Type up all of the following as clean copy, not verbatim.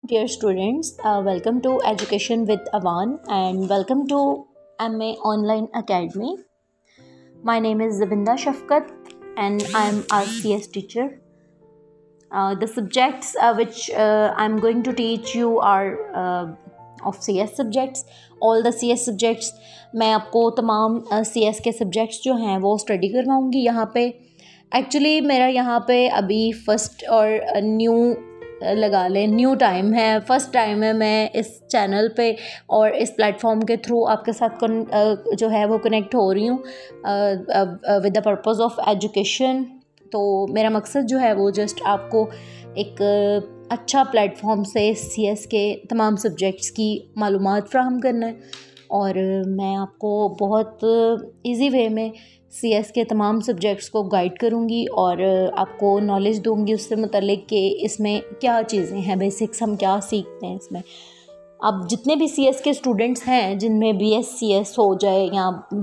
Dear students, welcome to Education with Avan and welcome to MA Online Academy. My name is Zabinda Shafkat and I'm a CS teacher. The subjects which I'm going to teach you are of CS subjects. All the CS subjects मैं आपको तमाम CS के subjects जो हैं वो study करवाऊँगी यहाँ पे. Actually मेरा यहाँ पे अभी फर्स्ट और न्यू लगा लें न्यू टाइम है, फर्स्ट टाइम है मैं इस चैनल पे और इस प्लेटफॉर्म के थ्रू आपके साथ जो है वो कनेक्ट हो रही हूँ with the purpose of education. तो मेरा मकसद जो है वो जस्ट आपको एक अच्छा प्लेटफॉर्म से CS के तमाम सब्जेक्ट्स की मालूमात फ़राहम करना है और मैं आपको बहुत इजी वे में CS के तमाम सब्जेक्ट्स को गाइड करूँगी और आपको नॉलेज दूँगी उससे मुतल्लिक कि इसमें क्या चीज़ें हैं, बेसिक्स हम क्या सीखते हैं इसमें. अब जितने भी CS के स्टूडेंट्स हैं जिनमें BScs हो जाए या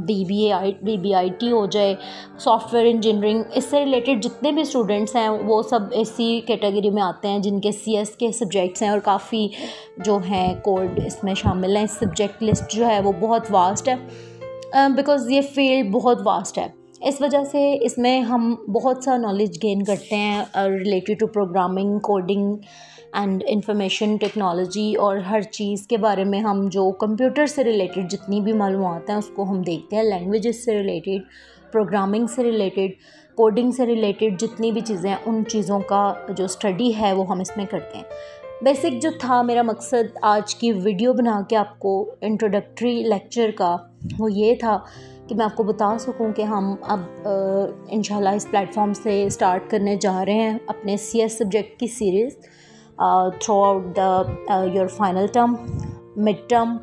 BBIT हो जाए, सॉफ्टवेयर इंजीनियरिंग, इससे रिलेटेड जितने भी स्टूडेंट्स हैं वो सब इसी कैटेगरी में आते हैं जिनके CS के सब्जेक्ट्स हैं और काफ़ी जो हैं कोड इसमें शामिल हैं. इस सब्जेक्ट लिस्ट जो है वो बहुत वास्ट है बिकॉज़ ये फील्ड बहुत वास्ट है. इस वजह से इसमें हम बहुत सा नॉलेज गेन करते हैं related to programming, coding and information technology और हर चीज़ के बारे में हम जो कंप्यूटर से रिलेटेड जितनी भी मालूमात हैं उसको हम देखते हैं. लैंग्वेजेस से रिलेटेड, प्रोग्रामिंग से रिलेटेड, कोडिंग से रिलेटेड जितनी भी चीज़ें हैं उन चीज़ों का जो स्टडी है वो हम इसमें करते हैं. बेसिक जो था मेरा मकसद आज की वीडियो बना के आपको इंट्रोडक्टरी लेक्चर का वो ये था कि मैं आपको बता सकूं कि हम अब इंशाल्लाह इस प्लेटफॉर्म से स्टार्ट करने जा रहे हैं अपने CS सब्जेक्ट की series throughout the your final term, mid term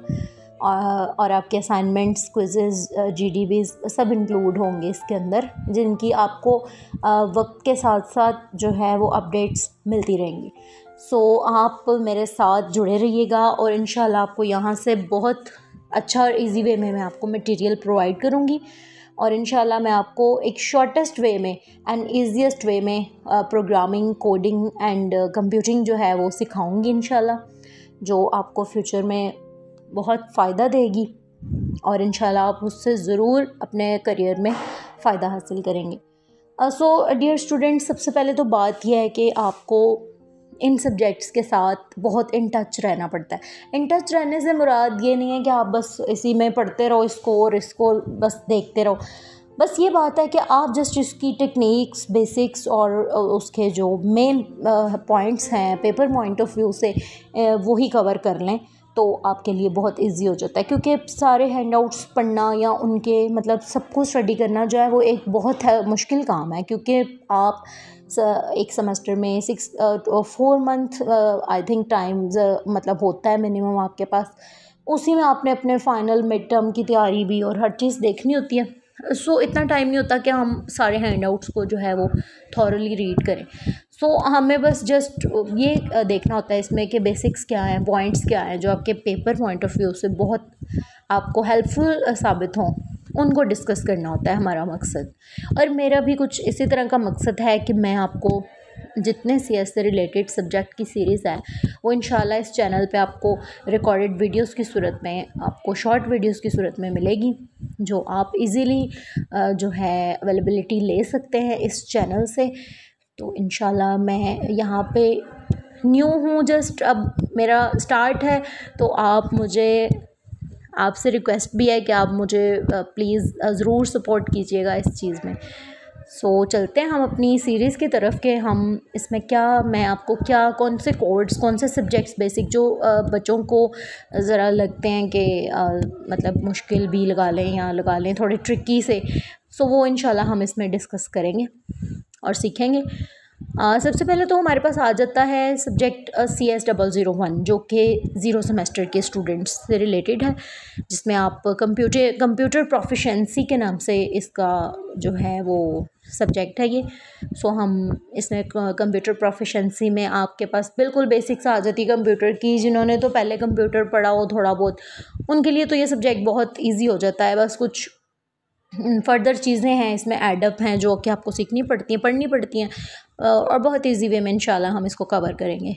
और आपके असाइनमेंट्स, क्विज़ेस, GDBs सब इंक्लूड होंगे इसके अंदर, जिनकी आपको वक्त के साथ साथ जो है वो अपडेट्स मिलती रहेंगी. सो आप मेरे साथ जुड़े रहिएगा और इंशाल्लाह आपको यहाँ से बहुत अच्छा और इजी वे में मैं आपको मटेरियल प्रोवाइड करूँगी और इंशाल्लाह मैं आपको एक शॉर्टेस्ट वे में एंड ईजीएस्ट वे में प्रोग्रामिंग, कोडिंग एंड कंप्यूटिंग जो है वो सिखाऊंगी इंशाल्लाह, जो आपको फ्यूचर में बहुत फ़ायदा देगी और इंशाल्लाह आप उससे ज़रूर अपने करियर में फ़ायदा हासिल करेंगे. सो डियर स्टूडेंट्स, सबसे पहले तो बात यह है कि आपको इन सब्जेक्ट्स के साथ बहुत इन टच रहना पड़ता है. इन टच रहने से मुराद ये नहीं है कि आप बस इसी में पढ़ते रहो इसको और इसको बस देखते रहो. बस ये बात है कि आप जस्ट इसकी टेक्निक्स, बेसिक्स और उसके जो मेन पॉइंट्स हैं पेपर पॉइंट ऑफ व्यू से वही कवर कर लें तो आपके लिए बहुत इजी हो जाता है. क्योंकि सारे हैंडआउट्स पढ़ना या उनके मतलब सबको स्टडी करना जो है वो एक बहुत मुश्किल काम है, क्योंकि आप एक सेमेस्टर में 4 मंथ आई थिंक टाइम्स मतलब होता है मिनिमम आपके पास. उसी में आपने अपने फाइनल मिड टर्म की तैयारी भी और हर चीज़ देखनी होती है. सो इतना टाइम नहीं होता कि हम सारे हैंडआउट्स को जो है वो थॉरली रीड करें. सो हमें बस जस्ट ये देखना होता है इसमें कि बेसिक्स क्या हैं, पॉइंट्स क्या हैं जो आपके पेपर पॉइंट ऑफ व्यू से बहुत आपको हेल्पफुल साबित हों, उनको डिस्कस करना होता है हमारा मकसद. और मेरा भी कुछ इसी तरह का मकसद है कि मैं आपको जितने CS से रिलेटेड सब्जेक्ट की सीरीज़ है वो इंशाल्लाह इस चैनल पे आपको रिकॉर्डेड वीडियोस की सूरत में, आपको शॉर्ट वीडियोस की सूरत में मिलेगी, जो आप इजीली जो है अवेलेबिलिटी ले सकते हैं इस चैनल से. तो इंशाल्लाह मैं यहाँ पे न्यू हूँ, जस्ट अब मेरा स्टार्ट है, तो आपसे रिक्वेस्ट भी है कि आप मुझे प्लीज़ ज़रूर सपोर्ट कीजिएगा इस चीज़ में. सो चलते हैं हम अपनी सीरीज़ की तरफ के हम इसमें मैं आपको कौन से कोड्स, कौन से सब्जेक्ट्स बेसिक जो बच्चों को ज़रा लगते हैं कि मतलब मुश्किल भी लगा लें या लगा लें थोड़े ट्रिकी से, सो वो इंशाल्लाह हम इसमें डिस्कस करेंगे और सीखेंगे. सबसे पहले तो हमारे पास आ जाता है सब्जेक्ट CS 001 जो कि 0 सेमेस्टर के स्टूडेंट्स से रिलेटेड है, जिसमें आप कंप्यूटर प्रोफिशेंसी के नाम से इसका जो है वो सब्जेक्ट है ये. सो हम इसमें कंप्यूटर प्रोफिशेंसी में आपके पास बिल्कुल बेसिक्स आ जाती है कंप्यूटर की. जिन्होंने तो पहले कंप्यूटर पढ़ा हो थोड़ा बहुत, उनके लिए तो ये सब्जेक्ट बहुत ईजी हो जाता है. बस कुछ फर्दर चीज़ें हैं इसमें एडअप हैं जो कि आपको सीखनी पड़ती हैं, पढ़नी पड़ती हैं और बहुत ईजी वे में इंशाल्लाह हम इसको कवर करेंगे.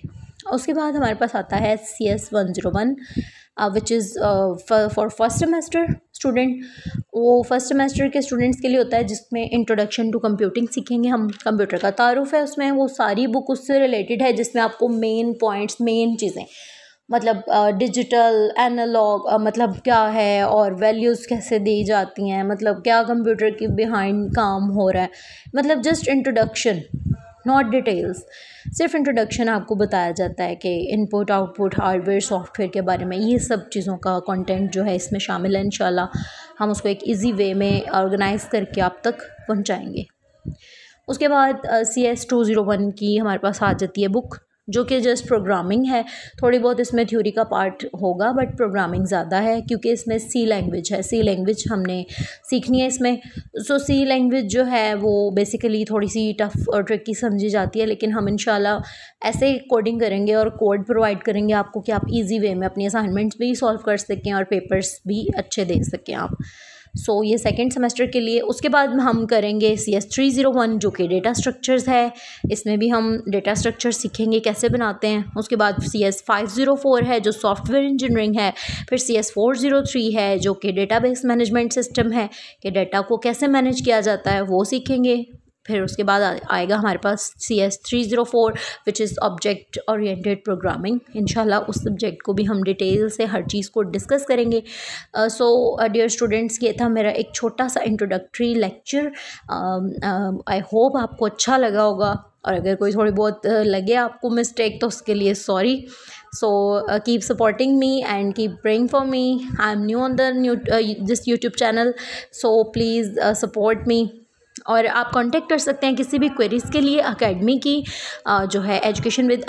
उसके बाद हमारे पास आता है CS101 which is for first semester student. वो फर्स्ट सेमेस्टर के स्टूडेंट्स के लिए होता है, जिसमें इंट्रोडक्शन टू कंप्यूटिंग सीखेंगे हम। कंप्यूटर का तारुफ है उसमें, वो सारी बुक उससे रिलेटेड है, जिसमें आपको मेन पॉइंट्स, मेन चीज़ें, मतलब डिजिटल एनालॉग मतलब क्या है, और वैल्यूज़ कैसे दी जाती हैं, मतलब क्या कंप्यूटर के बिहाइंड काम हो रहा है, मतलब जस्ट इंट्रोडक्शन, नॉट डिटेल्स, सिर्फ इंट्रोडक्शन आपको बताया जाता है कि इनपुट आउटपुट हार्डवेयर सॉफ्टवेयर के बारे में। ये सब चीज़ों का कंटेंट जो है इसमें शामिल है। इंशाल्लाह हम उसको एक इजी वे में ऑर्गेनाइज़ करके आप तक पहुंचाएंगे। उसके बाद CS201 की हमारे पास आ जाती है बुक, जो कि जस्ट प्रोग्रामिंग है। थोड़ी बहुत इसमें थ्योरी का पार्ट होगा, बट प्रोग्रामिंग ज़्यादा है, क्योंकि इसमें सी लैंग्वेज है। सी लैंग्वेज हमने सीखनी है इसमें। सो सी लैंग्वेज जो है वो बेसिकली थोड़ी सी टफ़ और ट्रिकी समझी जाती है, लेकिन हम इंशाल्लाह ऐसे कोडिंग करेंगे और कोड प्रोवाइड करेंगे आपको कि आप ईजी वे में अपनी असाइनमेंट्स भी सॉल्व कर सकें और पेपर्स भी अच्छे दे सकें आप। सो ये सेकेंड सेमेस्टर के लिए। उसके बाद हम करेंगे CS301 जो कि डेटा स्ट्रक्चर्स है। इसमें भी हम डेटा स्ट्रक्चर सीखेंगे कैसे बनाते हैं। उसके बाद CS504 है जो सॉफ्टवेयर इंजीनियरिंग है। फिर CS403 है जो कि डेटाबेस मैनेजमेंट सिस्टम है, कि डेटा को कैसे मैनेज किया जाता है, वो सीखेंगे। फिर उसके बाद आएगा हमारे पास CS304 which is object oriented programming. इंशाल्लाह उस सब्जेक्ट को भी हम डिटेल से हर चीज़ को डिस्कस करेंगे। सो डियर स्टूडेंट्स, ये था मेरा एक छोटा सा इंट्रोडक्टरी लेक्चर। आई होप आपको अच्छा लगा होगा, और अगर कोई थोड़ी बहुत लगे आपको मिस्टेक तो उसके लिए sorry. So keep supporting me and keep praying for me. I am new on this YouTube channel, so please support me. और आप कांटेक्ट कर सकते हैं किसी भी क्वेरीज़ के लिए एकेडमी की जो है एजुकेशन विद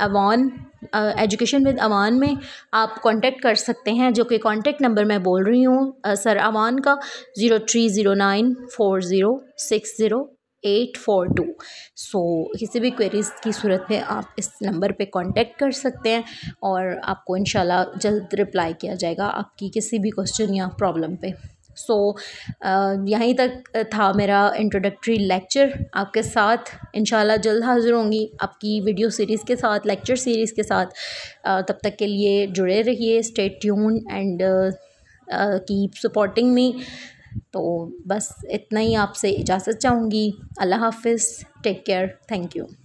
अवान में आप कांटेक्ट कर सकते हैं, जो कि कांटेक्ट नंबर मैं बोल रही हूँ सर अवान का 030940600842। सो किसी भी क्वेरीज़ की सूरत में आप इस नंबर पे कांटेक्ट कर सकते हैं, और आपको इंशाल्लाह जल्द रिप्लाई किया जाएगा आपकी किसी भी क्वेश्चन या प्रॉब्लम पे। सो यहीं तक था मेरा इंट्रोडक्टरी लेक्चर आपके साथ। इंशाल्लाह जल्द हाज़िर होंगी आपकी वीडियो सीरीज़ के साथ, लेक्चर सीरीज़ के साथ। तब तक के लिए जुड़े रहिए, stay tune and keep supporting me. तो बस इतना ही आपसे इजाज़त चाहूँगी। अल्लाह हाफ़िज़, टेक केयर, थैंक यू।